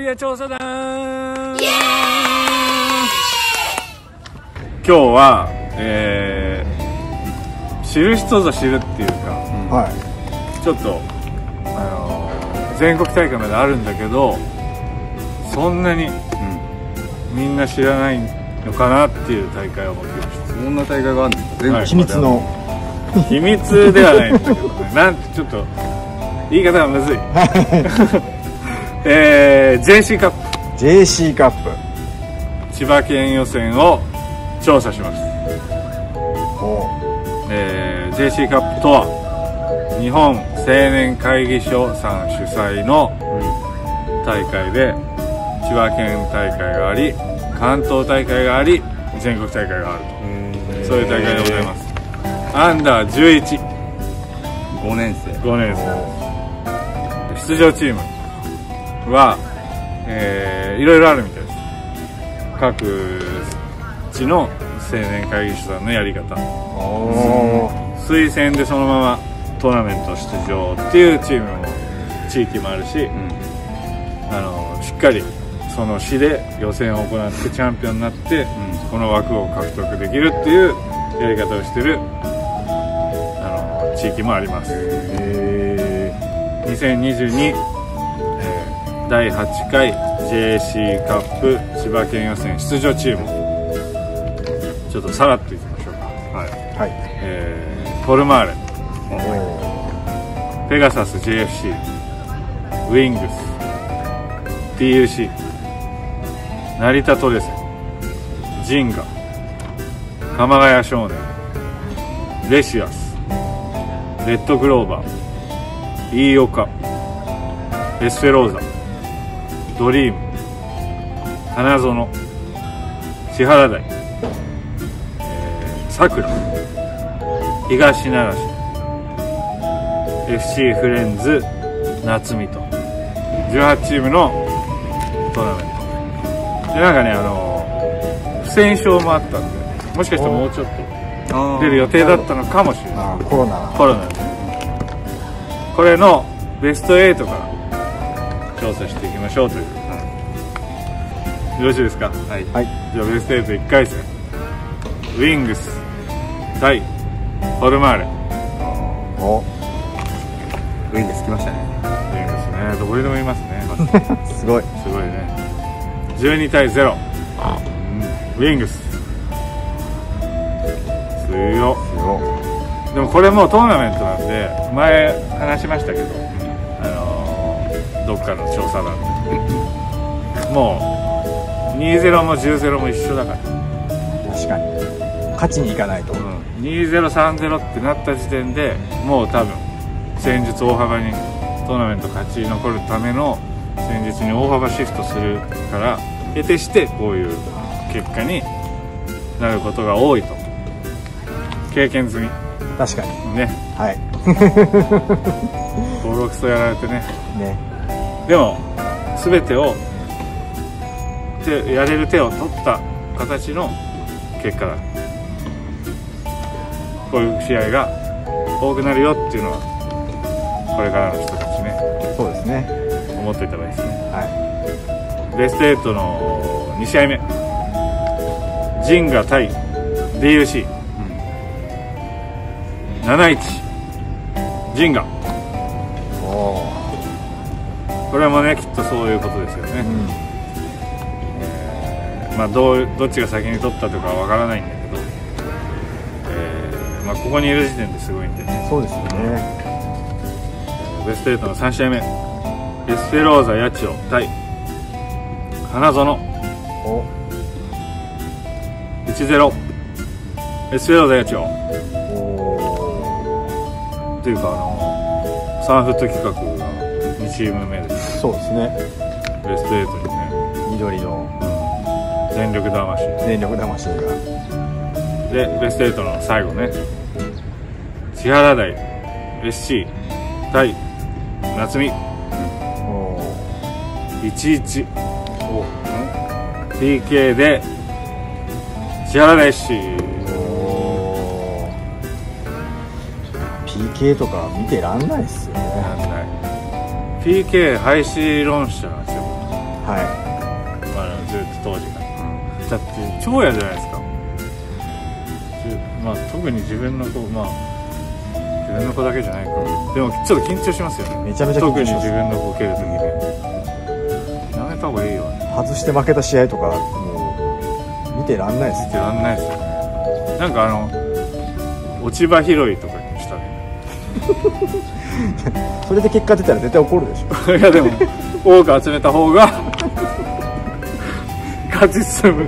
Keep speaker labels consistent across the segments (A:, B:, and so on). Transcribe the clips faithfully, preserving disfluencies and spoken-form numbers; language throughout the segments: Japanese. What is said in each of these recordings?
A: ア調査団。今日は、えー、知る人ぞ知るっていうか、はい、ちょっと、あのー、全国大会まであるんだけど、そんなに、うん、みんな知らないのかなっていう大会を持ってきました。
B: そんな大会があるんですか？全国
C: 秘密の
A: 秘密ではないんだけどね。なんてちょっと言い方がむずい。えー、ジェーシー カップ
C: ジェーシー カップ
A: 千葉県予選を調査します。えー、ジェーシー カップとは日本青年会議所さん主催の大会で、千葉県大会があり、関東大会があり、全国大会があると、そういう大会でございます。アンダーじゅういち、
B: ごねんせい
A: ごねん生出場チームは、えー、いろいろあるみたいです。各地の青年会議所さんのやり方、推薦でそのままトーナメント出場っていうチームも地域もあるし、うん、あのしっかりその市で予選を行ってチャンピオンになって、うん、この枠を獲得できるっていうやり方をしてるあの地域もあります。にせんにじゅうにだいはちかい ジェーシー カップ千葉県予選出場チーム、ちょっとさらっといきましょうか。はい、はい、えー、トルマーレ、ペガサス ジェーエフシー、ウィングス、 ティーユーシー、 成田トレセ、ジンガ、鎌ヶ谷少年、レシアス、レッドグローバー、飯岡、エスフェローザ、ドリーム、花園、千原台、さくら、東奈良市、エフシー フレンズ、夏見とじゅうはちチームのトーナメントで、なんかね、あの不戦勝もあったんで、もしかしたらもうちょっと出る予定だったのかもしれない。
C: コロナ
A: コロナで、これのベストエイトから調査していきましょうという、うん、よろしいですか？はい、はい、じゃあベストエイトいっかいせん、ウィングス対トルマーレ。
B: お、ウィングス来ましたね。
A: ウィングスね、どこにでもいますね。
C: すごい
A: すごいね。じゅうにたいゼロ、うん、ウィングス強っ。でもこれもうトーナメントなんで、前話しましたけど、あのー、どっかの調査団でもう にたいゼロ も じゅうたいゼロ も一緒だから。
C: 確かに勝ちにいかないと、うん、
A: にたいゼロ さんたいゼロ ってなった時点でもう多分戦術大幅にトーナメント勝ち残るための戦術に大幅シフトするから、得てしてこういう結果になることが多いと経験済み。
C: 確かに
A: ね、はい。ボロクソやられてね。ね。でも全てを手やれる手を取った形の結果だ。こういう試合が多くなるよっていうのはこれからの人たちね。
C: そうですね。
A: 思っておいた方がいいですね。はい。ベストエイトのに試合目、ジンガ対 ディーユーシー。なないちジンガ。おこれもね、きっとそういうことですよね。うん、えー、まあどうどっちが先に取ったとかはわからないんだけど、えーまあ、ここにいる時点ですごいんでね。
C: そうですよね。
A: ベストエイトのさん試合目、エスフェローザ八千代対花園。おいちたいゼロ、エスフェローザ八千代。っていうか、あのサンフット企画がにチーム目です。
C: そうですね。
A: ベストエイトにね、
C: 緑の、
A: うん、全力魂
C: 全力魂が
A: で、ベストエイトの最後ね、千原台 エスシー 対夏見。いちいち ピーケー で千原台 エスシー。
C: ピーケー とか見てらんないっすよね。
A: らんない。 ピーケー 廃止論者ですよ。
C: はい。
A: あのずっと当時からだって長屋じゃないですか。まあ特に自分の子、まあ自分の子だけじゃないから、でもちょっと緊張しますよね。
C: めちゃめちゃ緊張します。
A: 特に自分の子を蹴るときね、やめた方がいいよね。
C: 外して負けた試合とかもう見てらんないです
A: 見てらんないですよね。なんかあの落ち葉拾いとかにしたね
C: それで結果出たら絶対怒るでしょ。
A: いやでも多く集めた方が勝ち進む。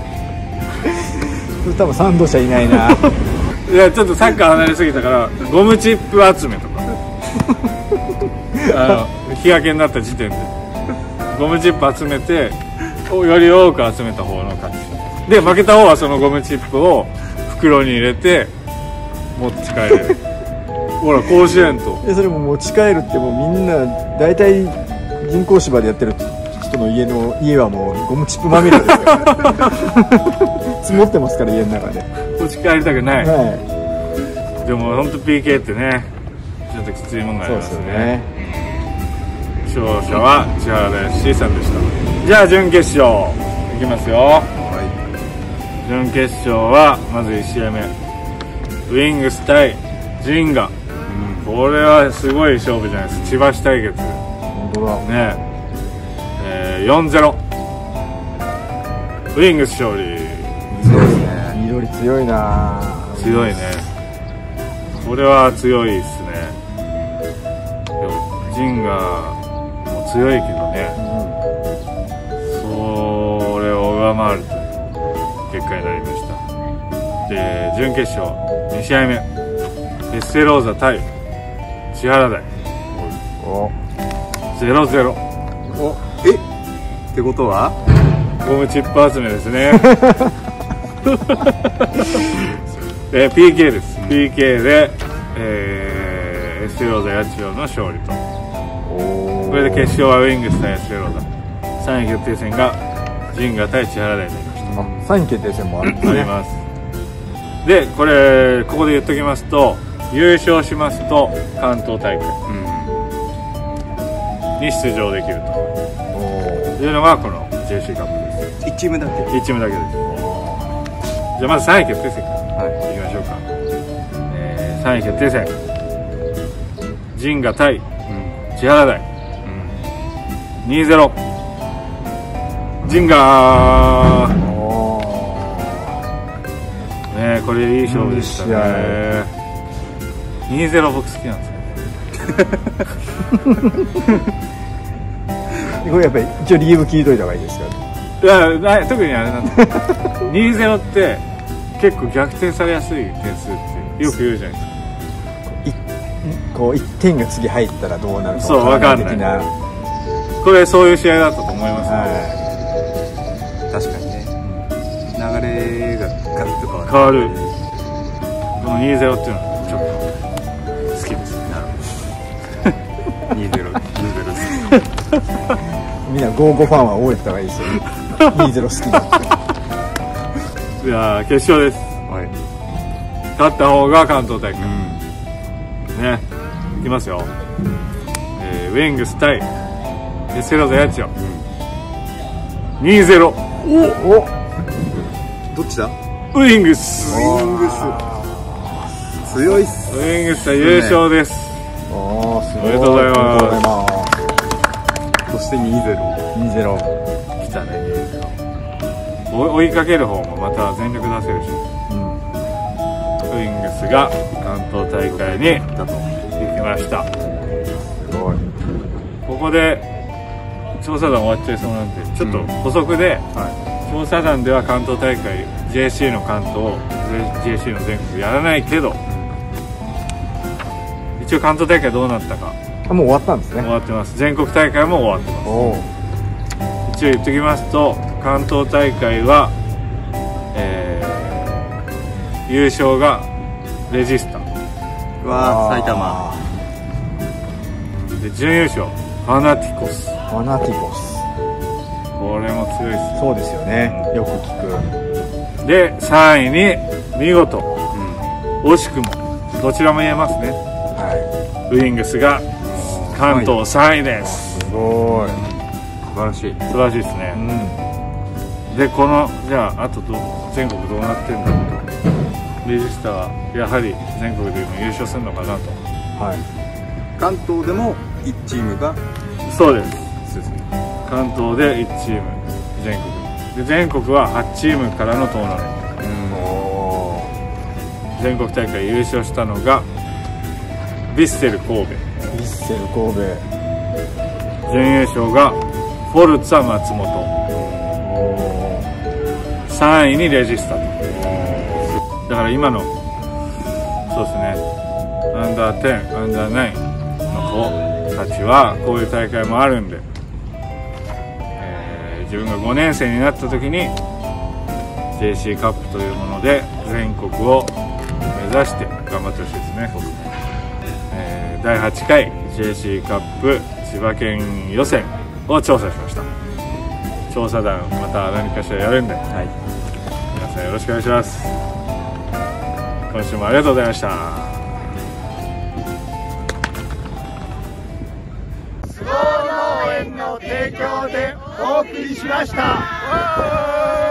C: 多分賛同者いないな。
A: いやちょっとサッカー離れすぎたからゴムチップ集めとかあの日焼けになった時点でゴムチップ集めてより多く集めた方の勝ちで、負けた方はそのゴムチップを袋に入れて持ち帰れる。ほら甲子園と
C: でそれも持ち帰るってもうみんな大体人工芝でやってる人の家の家はもうゴムチップまみれですよ。積もってますから家の中で。
A: 持ち帰りたくない、
C: は
A: でも本当 ピーケー ってねちょっときついものがあ
C: い。
A: り
C: そう
A: ま
C: です
A: すね。
C: よね。
A: 勝者は千原大 C さんでした。じゃあ準決勝いきますよ。準決勝はまずいち試合目、ウイングス対ジンガ、うん、これはすごい勝負じゃないですか。千葉市対決
C: 本当だ
A: ねえ、えー、よんたいゼロ ウイングス勝利。
C: そうですね。緑強いな。
A: 強いね、これは強いですね。でもジンガも強いけどね、うん、それを上回るという結果になりました。で準決勝に試合目、エステローザ対千原台
C: お
A: ゼロたいゼロ。
B: おえってことは
A: ゴムチップ集めですね。えー、ピーケー です、うん、ピーケー で、えー、エステローザ八千代の勝利と。これで決勝はウイングス対エステローザ、さんい決定戦がジンガ対千原台になりました。
C: あ、さんい決定戦もあるんですね。
A: あります。でこれここで言っときますと、優勝しますと関東大会に出場できるというのがこの ジェーシー カップです。
B: いちチームだけ
A: いちチームだけです。じゃあまずさんい決定戦から、はい、いきましょうか。えー、さんい決定戦、ジンガ対千原台、うん、にたいゼロ ジンガー。ね、これいい勝負でしたね。にたいゼロ 僕好きなんですよ。
C: これやっぱり一応理由聞いといた方がいいですか。
A: いや特にあれなんだ。にたいゼロ って結構逆転されやすい点数ってよく言うじゃないですか。
C: こういってんが次入ったらどうなるか
A: そう分かんない。これそういう試合だったと思いますね。
B: 確かにね、流れがガラッと変わる。
A: 変わる。このにたいゼロっていうのはちょっと好きです。
B: なるほど。にたいゼロ、にたいゼロ
C: みんなゴーゴファンは覚えてた方がいいですよ。にたいゼロ好きだって。
A: いや決勝です。
B: はい。
A: 勝った方が関東大会。うん、ね、いきますよ。えー、ウィングス対エステローザ八千代。にたいゼロ。
C: おお。
B: どっちだ？
A: ウィングス。
B: ウィングス。強いっす。
A: ウィングス対優勝です。
C: おー、すごい。
A: おめでとうございます。
B: そしてにたいゼロ。
C: にたいゼロ。
A: 来たね、にたいゼロ。追いかける方もまた全力出せるし。うん、ウィングスが関東大会に行きました。
C: すごい。
A: ここで調査団終わっちゃいそうなんで、ちょっと補足で、うん、はい、調査団では関東大会 ジェーシー の関東 ジェーシー の全国やらないけど、一応関東大会どうなったか。
C: あ、もう終わったんですね。
A: 終わってます。全国大会も終わってます。お一応言っときますと、関東大会は、えー、優勝がレジスタ
B: は埼玉
A: で、準優勝ファナティコス。
C: ファナティコス、
A: これも強いです。
C: そうですよね、うん、よく聞く。
A: でさんいに見事、うん、惜しくもどちらも言えますね、はい、ウイングスが関東さんいです。
C: すごい。
B: 晴らしい。
A: 素晴らしいですね。でこのじゃああとど全国どうなってんだろうと、レジスタはやはり全国でも優勝するのかなと。
C: はい。
B: 関東でもいちチームが
A: そうです。
B: そうですね。
A: 関東でいちチーム、全国で全国ははちチームからのトーナメント。全国大会優勝したのがヴィッセル神戸、
C: ヴィッセル神戸、
A: 準優勝がフォルツァ松本、さんいにレジスタと。だから今のそうですね、アンダーテン、アンダーナインの子たちはこういう大会もあるんで、えー、自分がごねん生になった時に ジェーシー カップというもので全国を目指して頑張ってほしいですね。えー、だいはちかい ジェーシー カップ千葉県予選を調査しました。調査団また何かしらやるんで、はい、皆さんよろしくお願いします。今週もありがとうございました。
D: スゴー農園の提供でお送りしました。